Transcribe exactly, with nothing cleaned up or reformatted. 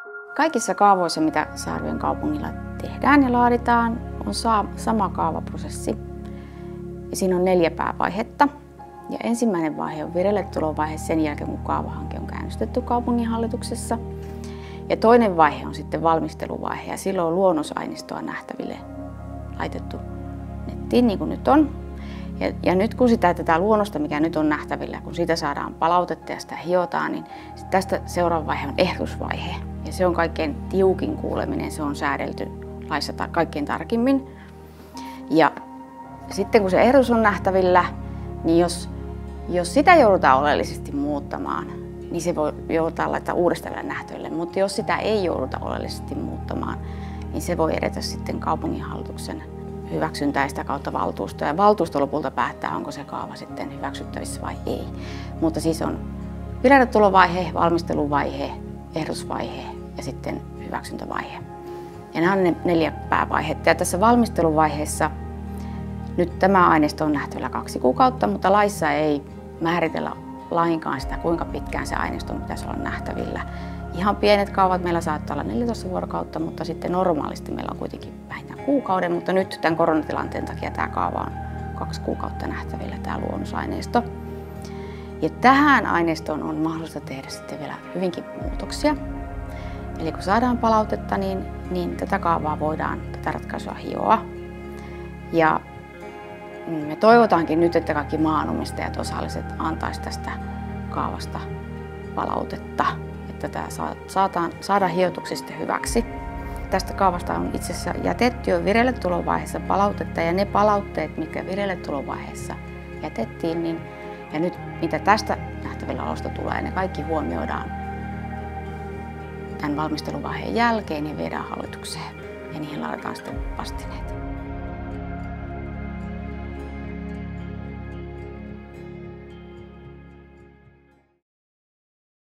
Kaikissa kaavoissa, mitä Saarijärven kaupungilla tehdään ja laaditaan, on sama kaavaprosessi. Ja siinä on neljä päävaihetta. Ja ensimmäinen vaihe on vireilletulovaihe sen jälkeen, kun kaavahanke on käynnistetty kaupunginhallituksessa. Ja toinen vaihe on sitten valmisteluvaihe, ja silloin on luonnosaineistoa nähtäville laitettu nettiin, niin kuin nyt on. Ja, ja nyt kun sitä tätä luonnosta, mikä nyt on nähtävillä, kun siitä saadaan palautetta ja sitä hiotaan, niin tästä seuraava vaihe on ehdotusvaihe. Ja se on kaikkein tiukin kuuleminen, se on säädelty laissa kaikkein tarkimmin. Ja sitten kun se ehdotus on nähtävillä, niin jos, jos sitä joudutaan oleellisesti muuttamaan, niin se voi joudutaan laittaa uudestaan nähtäville. Mutta jos sitä ei jouduta oleellisesti muuttamaan, niin se voi edetä sitten kaupunginhallituksen hyväksyntää ja sitä kautta valtuustoa. Ja valtuusto lopulta päättää, onko se kaava sitten hyväksyttävissä vai ei. Mutta siis on vireilletulovaihe, valmisteluvaihe, ehdotusvaihe ja sitten hyväksyntävaihe. Ja nämä on ne neljä päävaihetta. Ja tässä valmisteluvaiheessa nyt tämä aineisto on nähtävillä kaksi kuukautta, mutta laissa ei määritellä lainkaan sitä, kuinka pitkään se aineisto pitäisi olla nähtävillä. Ihan pienet kaavat meillä saattaa olla neljätoista vuorokautta, mutta sitten normaalisti meillä on kuitenkin vähintään kuukauden, mutta nyt tämän koronatilanteen takia tämä kaava on kaksi kuukautta nähtävillä, tämä luonnosaineisto. Ja tähän aineistoon on mahdollista tehdä sitten vielä hyvinkin muutoksia. Eli kun saadaan palautetta, niin, niin tätä kaavaa voidaan, tätä ratkaisua hioa. Ja me toivotaankin nyt, että kaikki maanomistajat, osalliset antaisivat tästä kaavasta palautetta, että tämä saadaan, saadaan hiotuksi sitten hyväksi. Tästä kaavasta on itse asiassa jätetty jo vireilletulovaiheessa palautetta, ja ne palautteet, mitkä vireilletulovaiheessa jätettiin, niin, ja nyt mitä tästä nähtävillä olosta tulee, ne kaikki huomioidaan tämän valmisteluvaiheen jälkeen ja viedään hallitukseen, ja niihin laitetaan sitten vastineet.